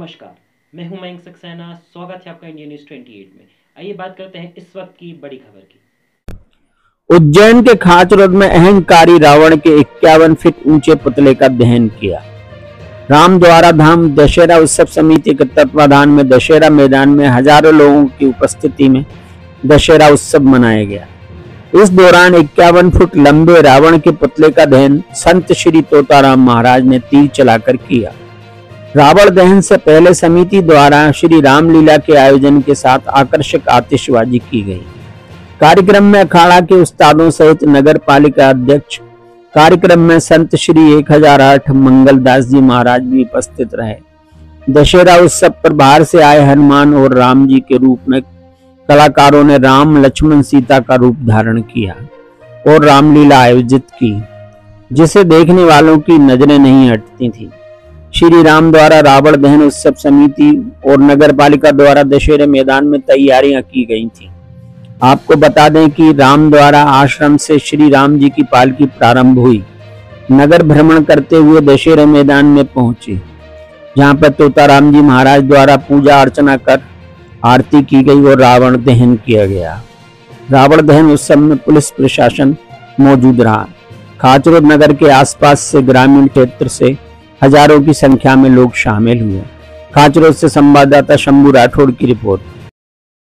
नमस्कार, मैं हूं मयंक सक्सेना। स्वागत है आपका इंडिया न्यूज 28 में। आइए बात करते हैं इस वक्त की बड़ी खबर की। उज्जैन के खाचरोद में अहंकारी रावण के 51 फीट ऊंचे पुतले का दहन किया। रामद्वारा धाम दशहरा उत्सव समिति के तत्वाधान में दशहरा मैदान में हजारों लोगों की उपस्थिति में दशहरा उत्सव मनाया गया। इस दौरान 51 फुट लंबे रावण के पुतले का दहन संत श्री तोताराम महाराज ने तीर चलाकर किया। रावण दहन से पहले समिति द्वारा श्री रामलीला के आयोजन के साथ आकर्षक आतिशबाजी की गई। कार्यक्रम में अखाड़ा के उस्तादों सहित नगर पालिका अध्यक्ष, कार्यक्रम में संत श्री 1008 मंगलदास जी महाराज भी उपस्थित रहे। दशहरा उत्सव पर बाहर से आए हनुमान और राम जी के रूप में कलाकारों ने राम लक्ष्मण सीता का रूप धारण किया और रामलीला आयोजित की, जिसे देखने वालों की नजरें नहीं हटती थी। श्री राम द्वारा रावण दहन उत्सव समिति और नगर पालिका द्वारा दशहरे मैदान में तैयारियां की गई थी। आपको बता दें कि राम द्वारा आश्रम से श्री राम जी की पालकी प्रारंभ हुई, नगर भ्रमण करते हुए दशहरे मैदान में पहुंची, जहां पर तोताराम जी महाराज द्वारा पूजा अर्चना कर आरती की गई और रावण दहन किया गया। रावण दहन उत्सव में पुलिस प्रशासन मौजूद रहा। खाचरोद नगर के आसपास से ग्रामीण क्षेत्र से हजारों की संख्या में लोग शामिल हुए। खाचरोद से संवाददाता शंभू राठौड़ की रिपोर्ट।